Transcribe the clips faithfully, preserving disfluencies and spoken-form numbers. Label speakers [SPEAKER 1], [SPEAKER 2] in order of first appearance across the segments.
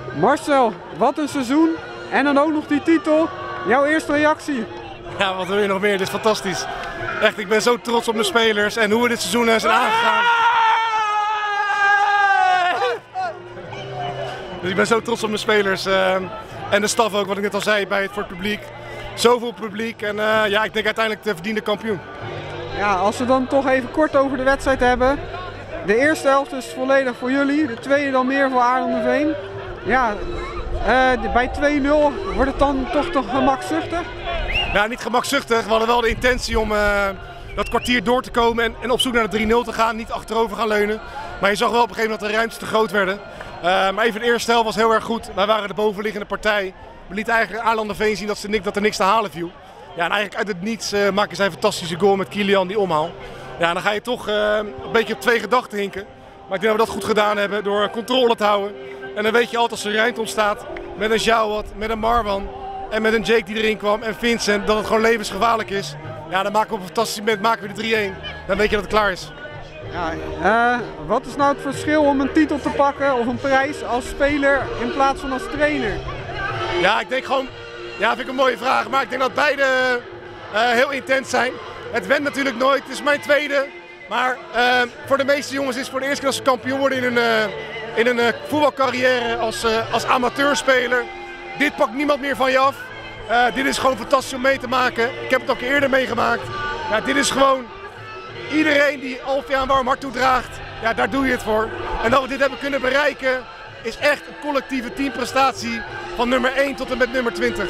[SPEAKER 1] Marcel, wat een seizoen en dan ook nog die titel. Jouw eerste reactie?
[SPEAKER 2] Ja, wat wil je nog meer? Dit is fantastisch. Echt, ik ben zo trots op mijn spelers en hoe we dit seizoen zijn aangegaan. Dus ik ben zo trots op mijn spelers uh, en de staf ook, wat ik net al zei, bij het, voor het publiek. Zoveel publiek en uh, ja, ik denk uiteindelijk de verdiende kampioen.
[SPEAKER 1] Ja, als we dan toch even kort over de wedstrijd hebben. De eerste helft is volledig voor jullie, de tweede dan meer voor Aarlanderveen. Ja, uh, bij twee nul wordt het dan toch toch gemakzuchtig?
[SPEAKER 2] Nou, niet gemakzuchtig. We hadden wel de intentie om uh, dat kwartier door te komen en, en op zoek naar de drie nul te gaan, niet achterover gaan leunen. Maar je zag wel op een gegeven moment dat de ruimtes te groot werden. Uh, maar even de eerste helft was heel erg goed. Wij waren de bovenliggende partij. We lieten eigenlijk Aarlanderveen zien dat, ze, dat er niks te halen viel. Ja, en eigenlijk uit het niets uh, maken zij een fantastische goal met Kilian, die omhaal. Ja, dan ga je toch uh, een beetje op twee gedachten hinken. Maar ik denk dat we dat goed gedaan hebben door controle te houden. En dan weet je altijd als er ruimte ontstaat met een Jawad, met een Marwan en met een Jake die erin kwam en Vincent, dat het gewoon levensgevaarlijk is. Ja, dan maken we op een fantastisch moment maken we de drie één. Dan weet je dat het klaar is.
[SPEAKER 1] Ja, uh, wat is nou het verschil om een titel te pakken of een prijs als speler in plaats van als trainer?
[SPEAKER 2] Ja, ik denk gewoon, ja, vind ik een mooie vraag, maar ik denk dat beide uh, heel intens zijn. Het went natuurlijk nooit, het is mijn tweede, maar uh, voor de meeste jongens is het voor de eerste keer dat ze kampioen worden in een, uh, in een uh, voetbalcarrière als, uh, als amateurspeler. Dit pakt niemand meer van je af. Uh, dit is gewoon fantastisch om mee te maken. Ik heb het ook eerder meegemaakt. Ja, dit is gewoon iedereen die Alfia een warm hart toedraagt, ja, daar doe je het voor. En dat we dit hebben kunnen bereiken is echt een collectieve teamprestatie van nummer één tot en met nummer twintig.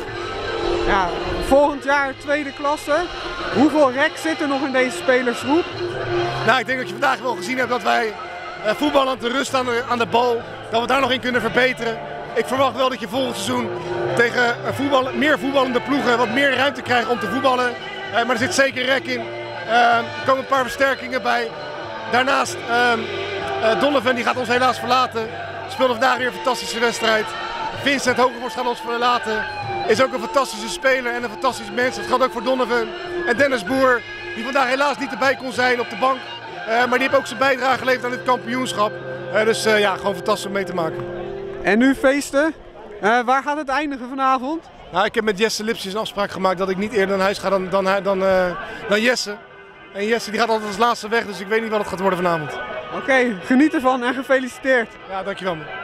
[SPEAKER 1] Ja, volgend jaar tweede klasse. Hoeveel rek zit er nog in deze spelersgroep?
[SPEAKER 2] Nou, ik denk dat je vandaag wel gezien hebt dat wij uh, voetballend de rust aan de, aan de bal, dat we daar nog in kunnen verbeteren. Ik verwacht wel dat je volgend seizoen tegen uh, voetbal, meer voetballende ploegen wat meer ruimte krijgt om te voetballen. Uh, maar er zit zeker rek in. Uh, er komen een paar versterkingen bij. Daarnaast, uh, uh, Donovan die gaat ons helaas verlaten. Speelde vandaag weer een fantastische wedstrijd. Vincent Hogevorst gaat ons verlaten. Is ook een fantastische speler en een fantastisch mens. Dat geldt ook voor Donovan. En Dennis Boer, die vandaag helaas niet erbij kon zijn op de bank. Uh, maar die heeft ook zijn bijdrage geleverd aan dit kampioenschap. Uh, dus uh, ja, gewoon fantastisch om mee te maken.
[SPEAKER 1] En nu feesten. Uh, waar gaat het eindigen vanavond?
[SPEAKER 2] Nou, ik heb met Jesse Lipsjes een afspraak gemaakt dat ik niet eerder naar huis ga dan, dan, dan, uh, dan Jesse. En Jesse die gaat altijd als laatste weg, dus ik weet niet wat het gaat worden vanavond.
[SPEAKER 1] Oké, okay, geniet ervan en gefeliciteerd.
[SPEAKER 2] Ja, dankjewel man.